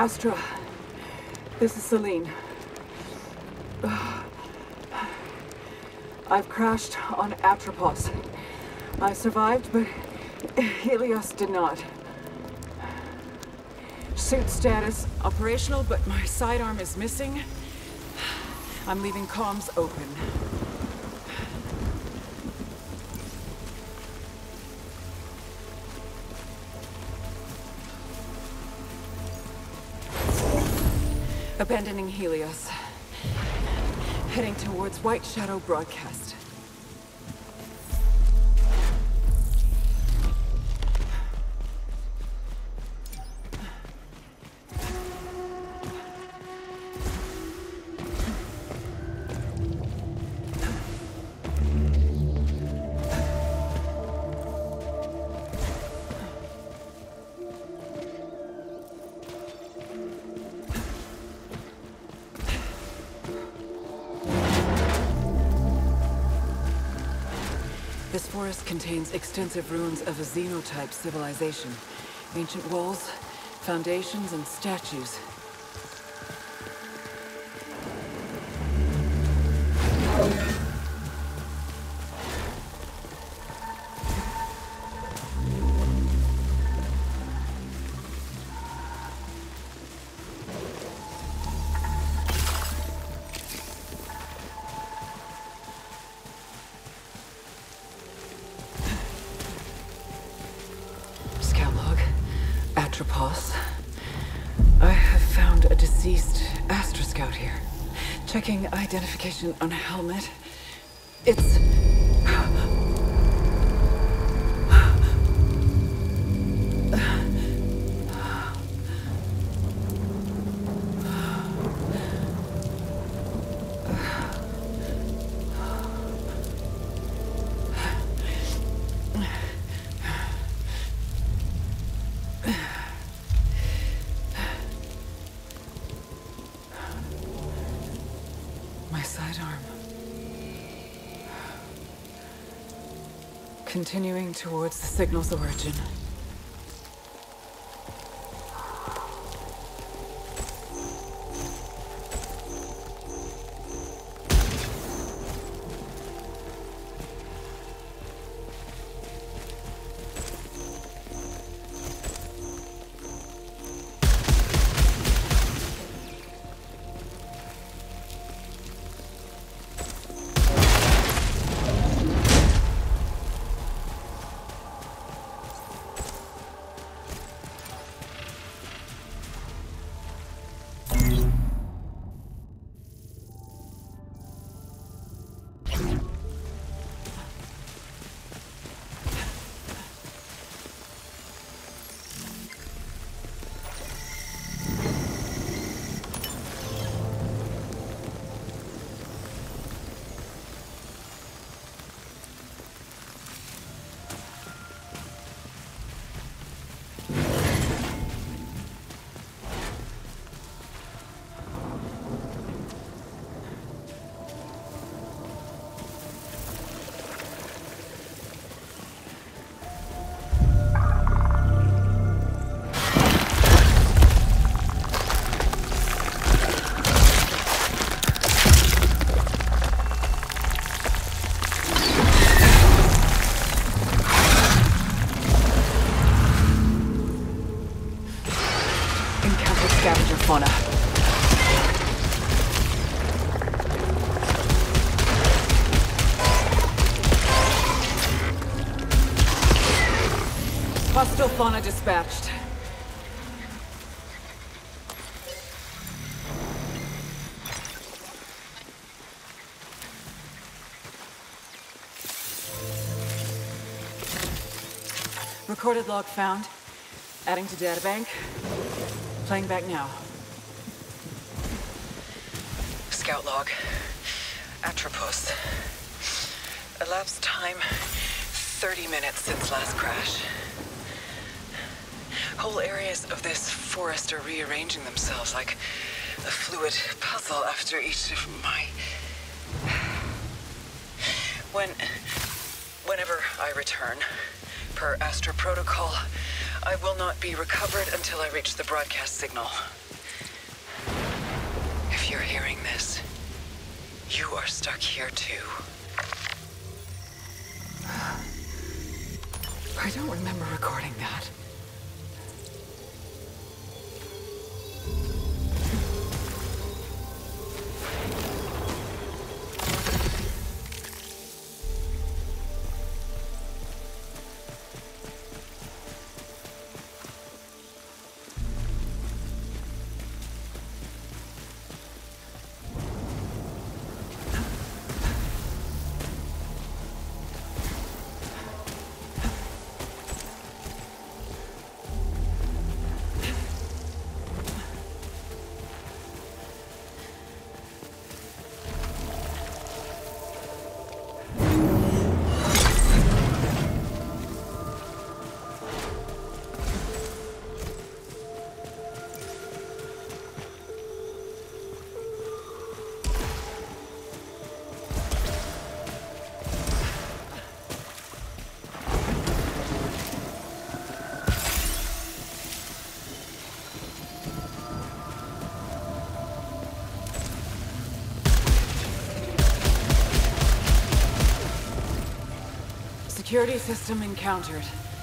Astra, this is Selene. I've crashed on Atropos. I survived, but Helios did not. Suit status, operational, but my sidearm is missing. I'm leaving comms open. Abandoning Helios. Heading towards White Shadow Broadcast. This forest contains extensive ruins of a xenotype civilization. Ancient walls, foundations, and statues. Atropos. I have found a deceased Astra Scout here. Checking identification on a helmet. It's... sidearm. Continuing towards the signal's origin. Fauna. Hostile fauna dispatched. Recorded log found. Adding to databank. Playing back now. Scout log. Atropos. Elapsed time, 30 minutes since last crash. Whole areas of this forest are rearranging themselves like a fluid puzzle after each of my... Whenever I return, per Astra protocol, I will not be recovered until I reach the broadcast signal. hearing this. You are stuck here too. I don't remember recording that. Security system encountered.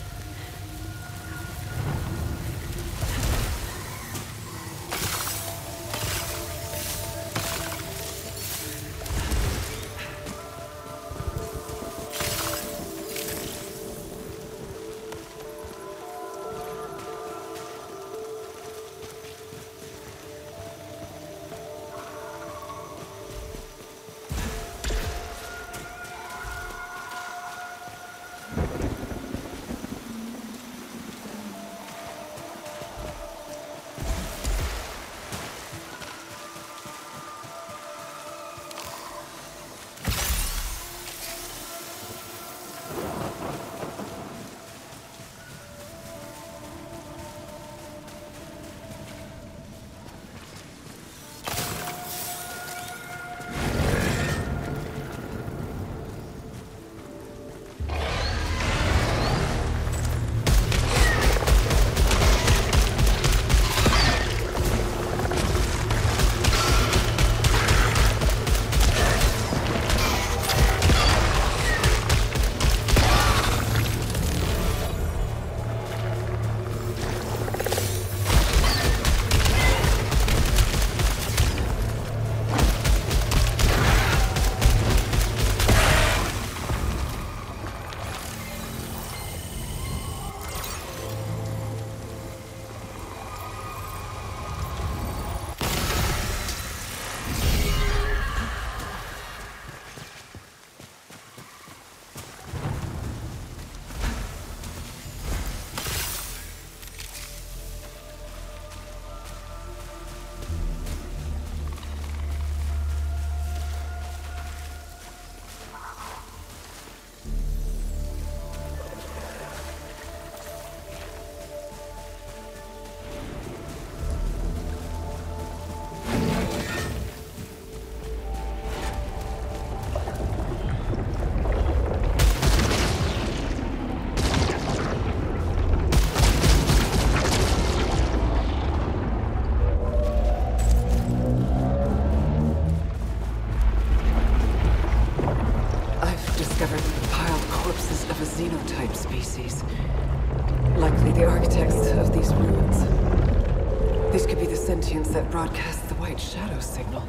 That broadcasts the white shadow signal.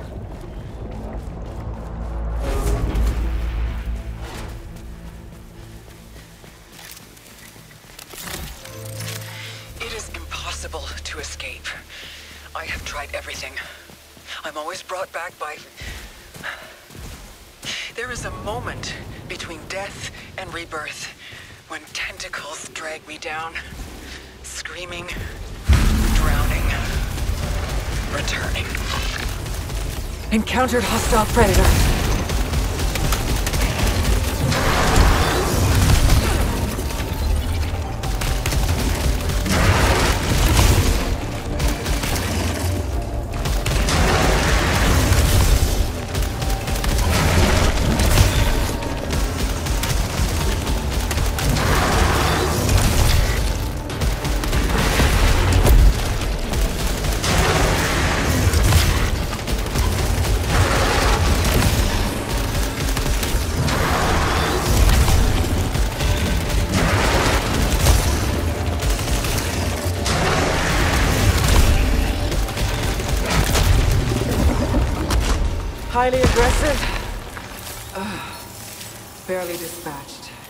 It is impossible to escape. I have tried everything. I'm always brought back by... There is a moment between death and rebirth when tentacles drag me down, screaming, drowning. Returning. Encountered hostile predator. Highly aggressive. Barely dispatched.